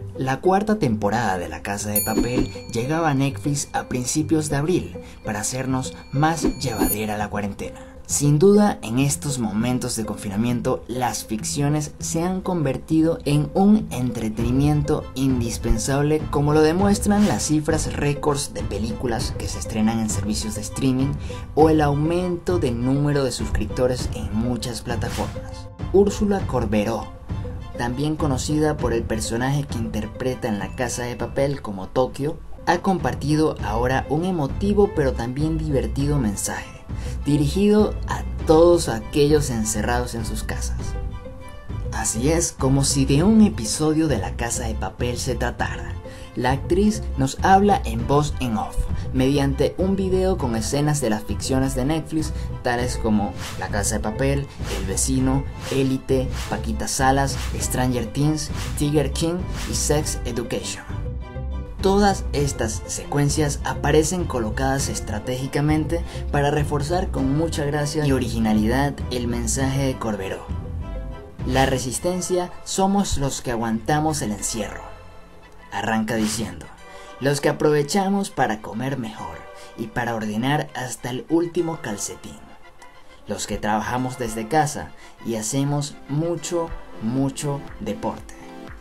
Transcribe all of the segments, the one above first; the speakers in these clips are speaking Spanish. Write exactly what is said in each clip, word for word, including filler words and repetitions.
La cuarta temporada de La Casa de Papel llegaba a Netflix a principios de abril para hacernos más llevadera la cuarentena. Sin duda, en estos momentos de confinamiento, las ficciones se han convertido en un entretenimiento indispensable, como lo demuestran las cifras récords de películas que se estrenan en servicios de streaming o el aumento del número de suscriptores en muchas plataformas. Úrsula Corberó, también conocida por el personaje que interpreta en La Casa de Papel como Tokio, ha compartido ahora un emotivo pero también divertido mensaje, dirigido a todos aquellos encerrados en sus casas. Así es, como si de un episodio de La Casa de Papel se tratara. La actriz nos habla en voz en off, mediante un video con escenas de las ficciones de Netflix, tales como La Casa de Papel, El Vecino, Élite, Paquita Salas, Stranger Things, Tiger King y Sex Education. Todas estas secuencias aparecen colocadas estratégicamente para reforzar con mucha gracia y originalidad el mensaje de Corberó. La resistencia somos los que aguantamos el encierro. Arranca diciendo, los que aprovechamos para comer mejor y para ordenar hasta el último calcetín. Los que trabajamos desde casa y hacemos mucho, mucho deporte.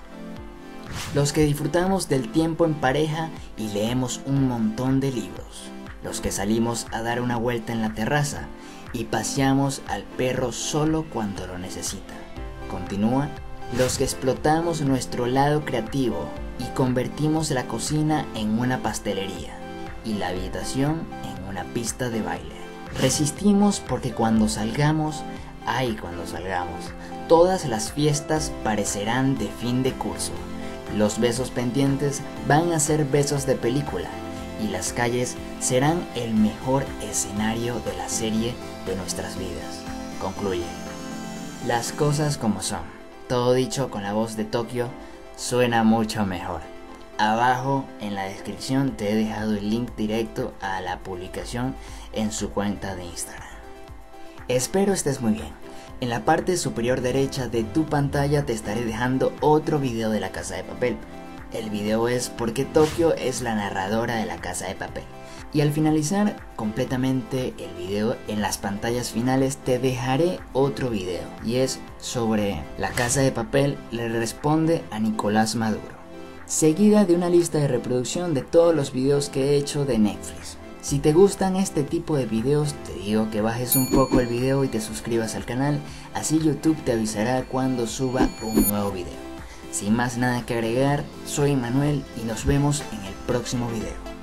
Los que disfrutamos del tiempo en pareja y leemos un montón de libros. Los que salimos a dar una vuelta en la terraza y paseamos al perro solo cuando lo necesita. Continúa. Los que explotamos nuestro lado creativo y convertimos la cocina en una pastelería y la habitación en una pista de baile. Resistimos porque cuando salgamos, ay cuando salgamos, todas las fiestas parecerán de fin de curso. Los besos pendientes van a ser besos de película y las calles serán el mejor escenario de la serie de nuestras vidas. Concluye. Las cosas como son. Todo dicho con la voz de Tokio suena mucho mejor. Abajo en la descripción te he dejado el link directo a la publicación en su cuenta de Instagram. Espero estés muy bien. En la parte superior derecha de tu pantalla te estaré dejando otro video de La Casa de Papel. El video es ¿Por qué Tokio es la narradora de La Casa de Papel? Y al finalizar completamente el video, en las pantallas finales te dejaré otro video, y es sobre La Casa de Papel le responde a Nicolás Maduro, seguida de una lista de reproducción de todos los videos que he hecho de Netflix. Si te gustan este tipo de videos, te digo que bajes un poco el video y te suscribas al canal, así YouTube te avisará cuando suba un nuevo video. Sin más nada que agregar, soy Manuel y nos vemos en el próximo video.